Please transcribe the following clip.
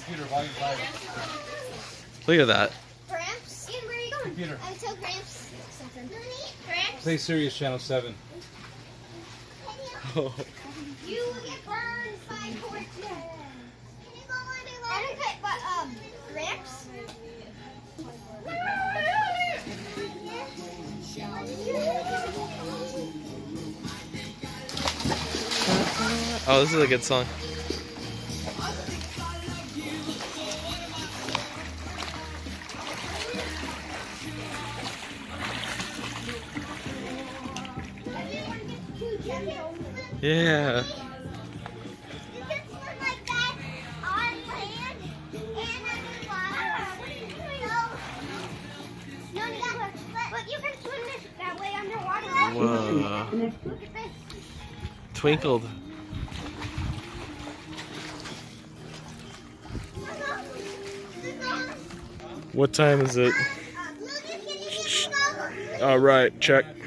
Computer, volume 5. Look at that. Gramps? Ian, where are you going? Computer. I tell Gramps something. Gramps? Play Sirius Channel 7. Oh. You will get burned by torches. Can you go under? Okay, but Gramps? Oh, this is a good song. Yeah. Whoa. Twinkled. What time is it? All right, check.